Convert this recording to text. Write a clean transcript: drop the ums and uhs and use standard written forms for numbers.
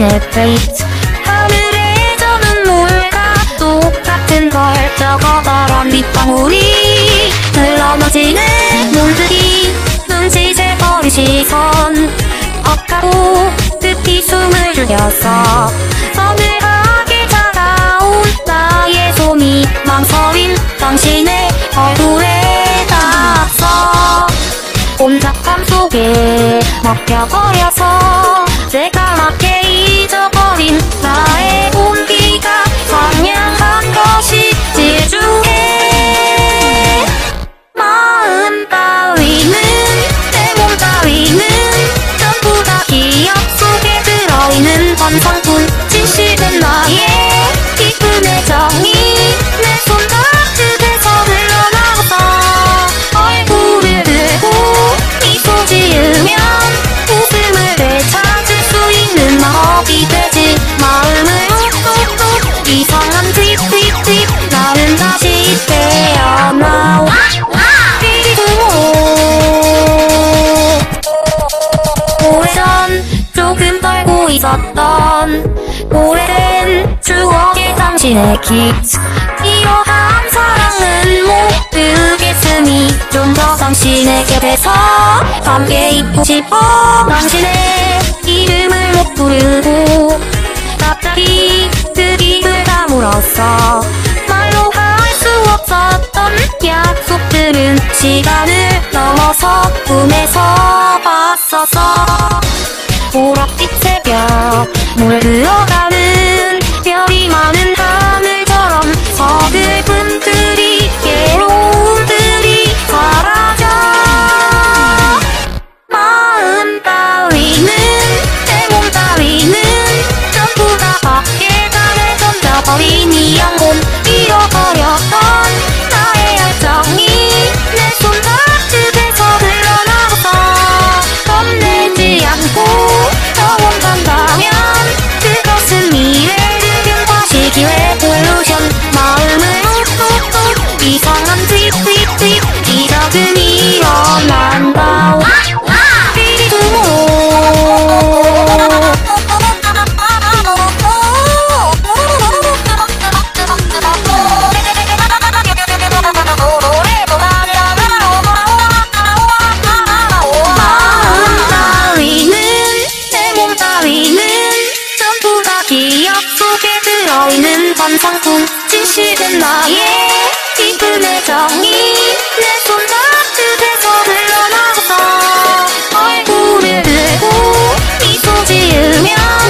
당신의 페이스 하늘에서 눈물과 똑같은 걸 적어더란 빗방울이 흘러넘치는 눈들이 눈치채버린 시선 억하고 급히 숨을 죽였어. 서늘하게 차가운 나의 손이 망설인 당신의 얼굴에 닿았어. 꼼짝함 속에 먹혀버려서 새까맣게 잊어버린 나의 온기가 상냥한 것이 지루해. 마음 따위는 내 몸 따위는 전부 다 기억 속에 들어있는 환상뿐. 진실된 나의 깊은 애정이 내 손가락에서 흘러나와서 얼굴을 들고 미소 지으면 웃음을 되찾을 수 있는 마법이 되지. 마음을 톡톡톡 이상한 틱틱틱 나는 다시 태어나. 오래전 조금 떨고 있었던 오래된 추억의 당신의 키스. 이러한 사랑은 못 들겠으니 좀 더 당신의 곁에서 함께 있고 싶어. 당신의 이름을 못 부르고 갑자기 그 입을 다물었어. 말로 할 수 없었던 약속들은 시간을 넘어서 꿈에서 봤었어. 보랏빛 새벽 물들어가는 별이 많은 하늘처럼 서글픔들이 괴로움들이 사라져. 마음 따위는 내 몸 따위는 전부 다 밖에 달에 던져버린 이 영혼. 잃어버렸던 나의 열정이 내 손가락에서 흘러나와서 겁내지 않고 영원한다면 그것은 미래를 다시 레볼루션. 마음을 톡톡톡 이상한 틱틱틱 기적은 일어난다. 기억 속에 들어있는 환상품. 진실된 나의 깊은 애정이 내 손가락에서 흘러나와서 얼굴을 들고 미소 지으면